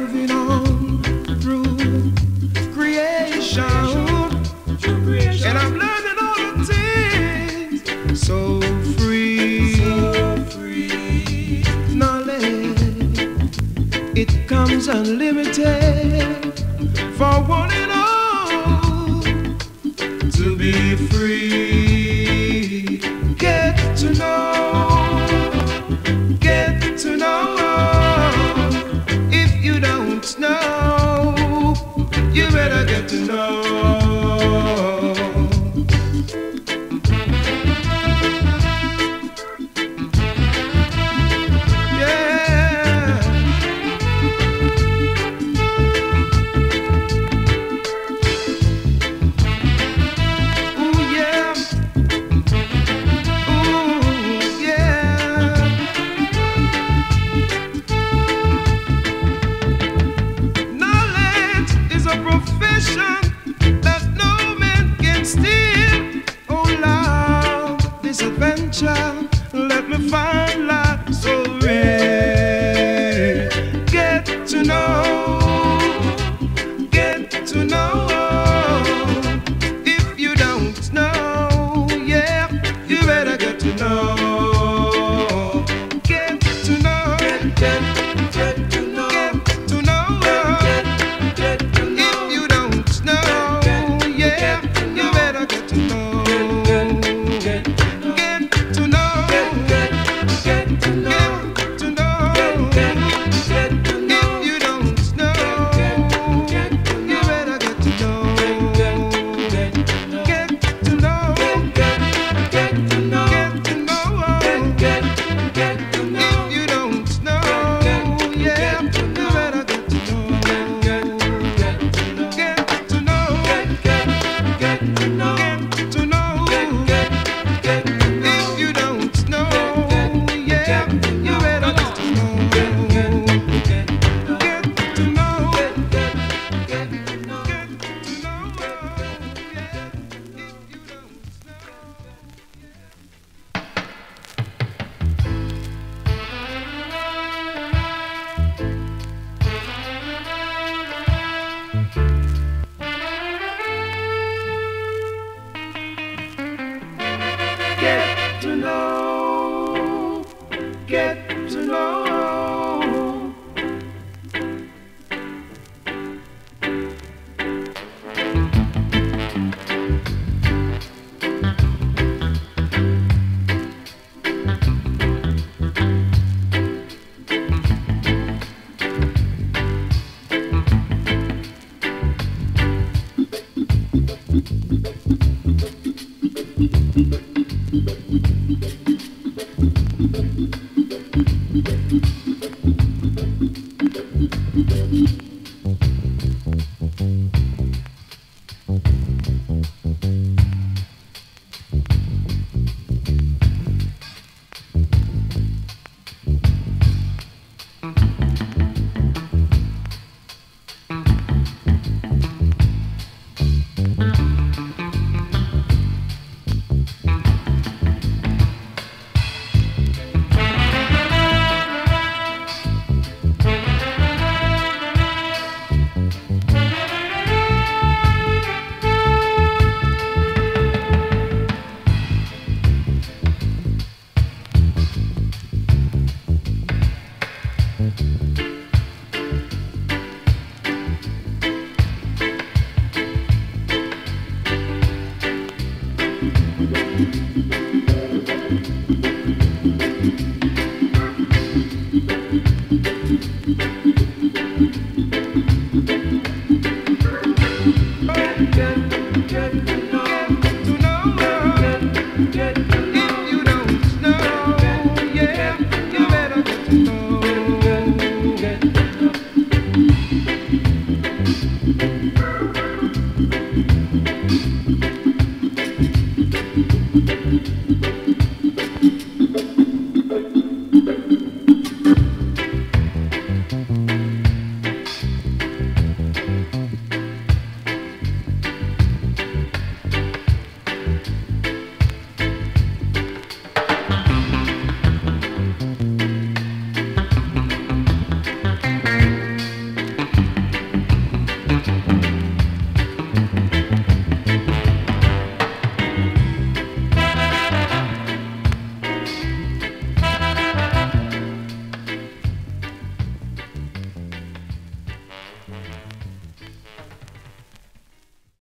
moving on through creation, and I'm learning all the things so free. Knowledge, it comes unlimited for one and all to be free. Get to know. If you don't know, you better get to know. Let me find life so rare. Get to know. If you don't know, yeah, you better get to know. Get to know. Get to know. If you don't know, yeah, you better get to know.